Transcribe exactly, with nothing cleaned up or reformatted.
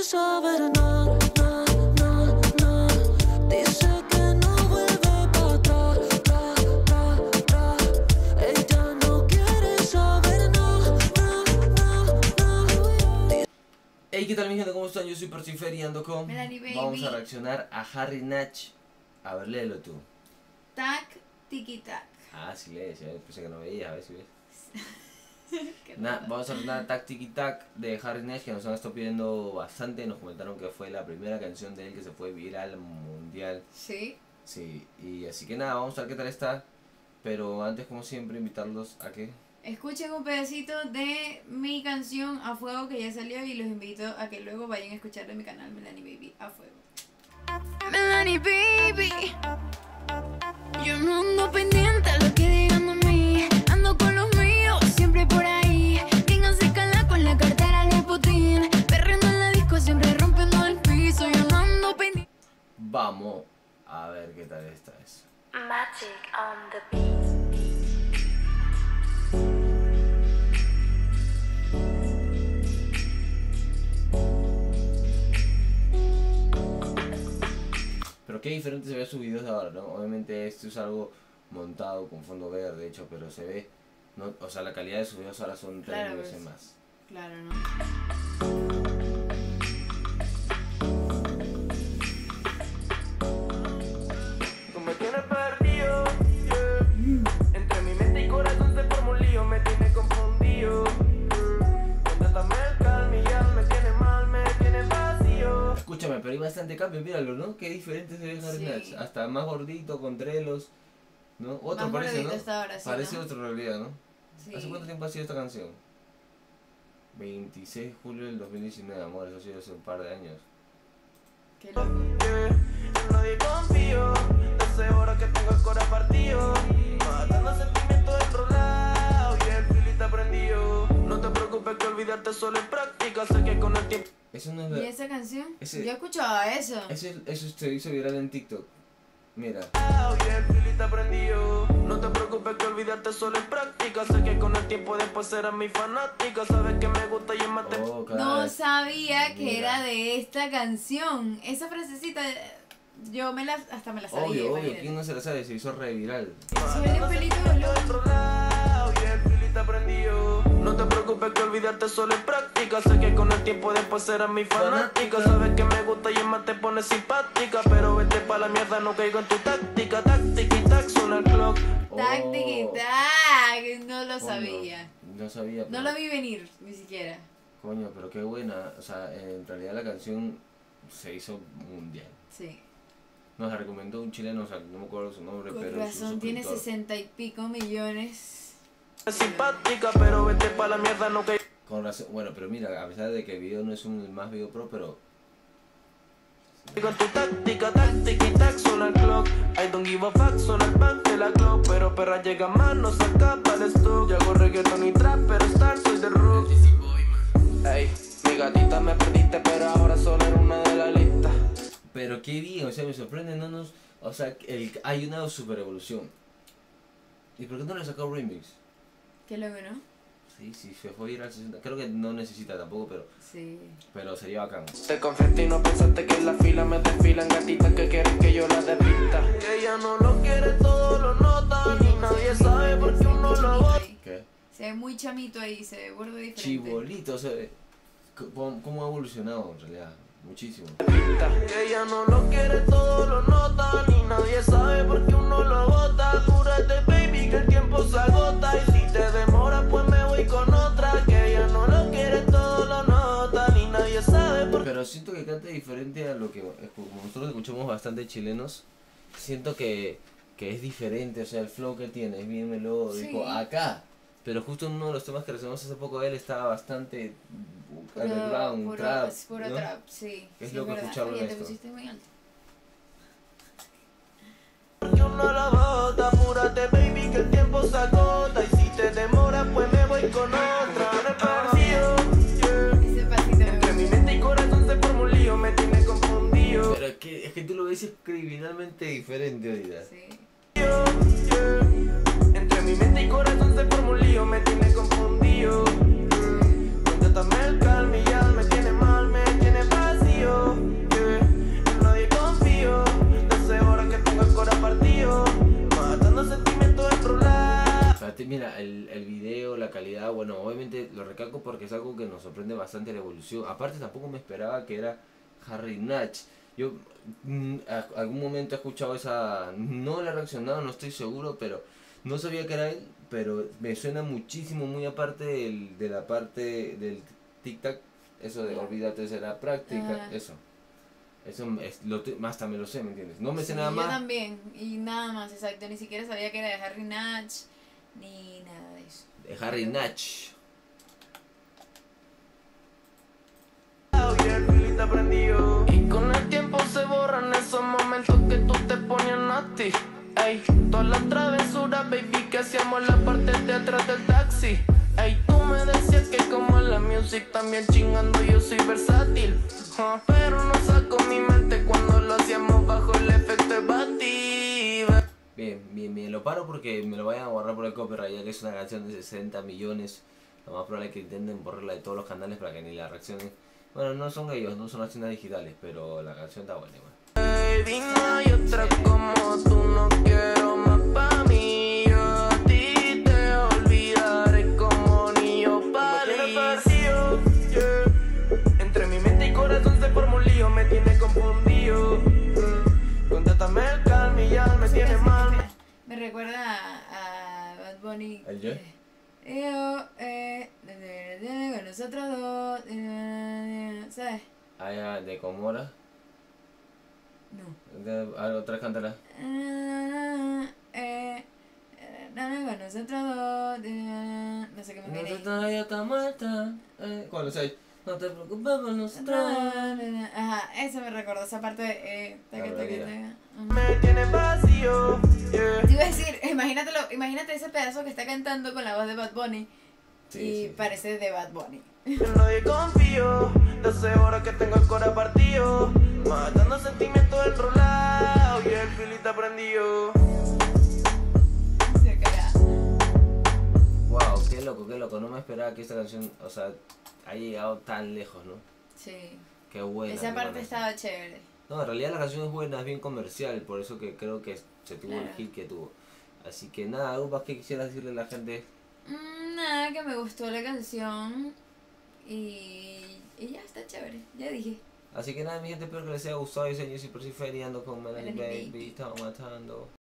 saber nada, nada, nada. Dice que no vuelve para atrás, tra, tra, tra. Ella no quiere saber nada, nada, nada. Hey, ¿qué tal mi gente? ¿Cómo están? Yo soy Percifer y ando con... Melanie Baby. Vamos a reaccionar a Harry Natch. A ver, léelo tú. Tac, tiki tac. Ah, sí lees, ya pensé que no veía, a ver si ves. Qué Nah, raro. vamos a reaccionar a Tac Tiki Tac de Harry Natch, que nos han estado pidiendo bastante. Nos comentaron que fue la primera canción de él que se fue viral mundial. Sí. Sí, y así que nada, vamos a ver qué tal está. Pero antes, como siempre, invitarlos a que... Escuchen un pedacito de mi canción A Fuego que ya salió y los invito a que luego vayan a escuchar de mi canal Melanie Baby A Fuego. Melanie Baby, yo no ando pendiente a lo que digan de mí. Ando con los míos, siempre por ahí. Díganse cala con la cartera de Putin. Perreando en la disco, siempre rompiendo el piso. Yo no ando pendiente. Vamos a ver qué tal está eso. Magic on the beat. Pero qué diferente se ve sus videos de ahora, ¿no? Obviamente esto es algo montado con fondo verde, de hecho, pero se ve, ¿no? O sea, la calidad de sus videos ahora son tres Claro, veces pues. más. Claro, ¿no? Tú me tienes perdido, yeah. Entre mi mente y corazón se forma un lío, me tiene confundido, yeah. Contéstame el calma y ya me tiene mal, me tiene vacío. Escúchame, pero hay bastante cambio, míralo, ¿no? Qué diferente se ve Harry Sí. Natch. Hasta más gordito, con trelos, ¿no? Otro Más parece, ¿no? gordito está ahora, sí, Parece ¿no? otro en realidad, ¿no? Sí. ¿Hace cuánto tiempo ha sido esta canción? veintiséis de julio del dos mil diecinueve, amor, eso ha sido hace un par de años. Qué loco. Yeah. En nadie confío, desde ahora que tengo el corazón partido, matando sentimientos enrolados y el filita prendido. No te preocupes que olvidarte solo en práctica, sé que con el tiempo. Eso no es ¿Y ver... esa canción? Ese- Yo escuchaba eso. Eso, eso se hizo viral en TikTok. Mira. Y el filita prendido. No te preocupes que olvidarte solo en práctica, sé que con el tiempo después serás mi fanática. Sabes que me gusta y es más te... Oh, claro. No sabía que Mira. era de esta canción. Esa frasecita, yo me la, hasta me la sabía. Obvio, obvio, imagínate. ¿quién no se la sabe? Se hizo re viral. Se ve el pelito de olor. enrolado y el filita prendido. No te preocupes que olvidarte solo en práctica, sé que con el tiempo después serás mi fanática. Sabes que me gusta y es más te pone simpática, pero vete pa' la mierda, no caigo en tu táctica. Táctica y tac, suena el clock. Tac, Oh, tiki, tac. No lo coño, sabía. No sabía. No pero- lo vi venir, ni siquiera. Coño, pero qué buena. O sea, en realidad la canción se hizo mundial. Sí. Nos la recomendó un chileno, o sea, no me acuerdo su nombre, Con pero su razón, tiene suscriptor. sesenta y pico millones. Es simpática, pero vete pa' la mierda, no caigo. Con razón. Bueno, pero mira, a pesar de que el video no es un el más video pro, pero Con tu táctica, táctica y tac, suena el clock. I don't give a fuck, suena el bank de la clock. Pero perra llega más, no se acaba el stock. Yo hago reggaeton y trap, pero star soy de rock. Ey, mi gatita me perdiste, pero ahora solo era una de la lista. pero qué bien, o sea, me sorprende, no nos, o sea, el, hay una super evolución. ¿Y por qué no le sacó remix? Qué loco, ¿no? Sí, sí, se fue viral sesenta. Creo que no necesita tampoco, pero Sí. pero sería bacán. Te confesé y no pensaste que en la fila me desfilan gatitas que quieren que yo las despista. Que ella no lo quiere, todo lo nota, ni nadie sabe por qué uno lo bota. ¿Qué? Se ve muy chamito ahí, se ve gordo diferente. Chibolito, o sea, cómo, cómo ha evolucionado en realidad, muchísimo. Que ella no lo quiere, todo lo nota, ni nadie sabe por qué uno lo bota. Cúrate, baby, que el tiempo se agota, y si te demora, pues me voy con otra. Que ella no lo quiere, todo lo nota, ni nadie sabe por qué. Pero siento que canta diferente a lo que, como nosotros escuchamos bastante chilenos, siento que, que es diferente, o sea, el flow que tiene es bien melódico, Sí. acá. Pero justo en uno de los temas que recibimos hace poco de él estaba bastante Puro, underground, puro, trap, es puro ¿no? trap, sí. Es sí, loco verdad. escucharlo en Oye, te esto. pusiste muy alto. Porque uno lo bota, apúrate, baby, que el tiempo se agota, y si te demora, pues me voy con otra. Me perdido, yeah. Ese pasito me Entre mi gusta. mente y corazón se forma un lío, me tiene confundido. Pero es que, es que tú lo ves criminalmente diferente ahorita. Sí. Yeah. Entre mi mente y corazón se forma un lío, me tiene confundido. Contéstame el calma y ya me tiene mal, me tiene vacío. destaco porque es algo que nos sorprende bastante la evolución. Aparte tampoco me esperaba que era Harry Natch. Yo mm, a, algún momento he escuchado esa, no la he reaccionado, no estoy seguro, pero no sabía que era él, pero me suena muchísimo, muy aparte del, de la parte del tic-tac, eso de olvídate de la práctica, Ajá. eso. Eso es, lo, te- más también lo sé, ¿me entiendes? No me sé Sí, nada yo más. también, y nada más, exacto, ni siquiera sabía que era de Harry Natch, ni nada de eso. De Harry Natch. Y el filita prendido. Y con el tiempo se borran esos momentos que tú te ponías nasty. Ey, todas las travesuras, baby, que hacíamos la parte de atrás del taxi. Ey, tú me decías que como en la music también chingando yo soy versátil. Huh, pero no saco mi mente cuando lo hacíamos bajo el efecto de Bati. Bien, bien, bien. Lo paro porque me lo vayan a borrar por el copyright, ya que es una canción de sesenta millones. Lo más probable es que intenten borrarla de todos los canales para que ni la reaccionen. Bueno, no son ellos, no son las tiendas digitales, pero la canción está buena igual. Baby, no hay otra como tú, no quiero más pa' mí. Yo a ti te olvidaré como niño París. Entre mi mente y corazón se forma un lío, me tiene confundido. Mm, Contrátame el calma y ya me tiene mal. Me recuerda a, a Bad Bunny. ¿El Ye? Eh, Yo, eh, con nosotros dos, eh, ¿sabes? Ah, ya, de Comora. No. De, ah, otra cántala. Eh, eh, con nosotros dos, eh, no sé qué más viene ahí. Nosotros ya está muerta. Eh, ¿Cuál es ahí? No te preocupes por nosotros. Ajá, eso me recordó esa parte de eh, taca, La taca, melodía. taca. Me tiene vacío. Yeah. Te iba a decir, imagínatelo, imagínate ese pedazo que está cantando con la voz de Bad Bunny Sí, y sí. parece de Bad Bunny. En nadie confío, doce horas que tengo el cora partido, matando sentimientos enrolados y el filita prendido. Se caga. Wow, qué loco, qué loco. No me esperaba que esta canción, o sea, haya llegado tan lejos, ¿no? Sí. Qué buena. Esa qué parte buena. estaba chévere. No, en realidad la canción es buena, es bien comercial, por eso que creo que se tuvo el Claro. hit que tuvo. Así que nada, algo más que quisieras decirle a la gente. Mm, nada, que me gustó la canción y, y ya está chévere, ya dije. Así que nada, mi gente, espero que les haya gustado. Yo soy Jessy Percy Feriando con Melanie Melanie Baby. Baby. Estamos matando.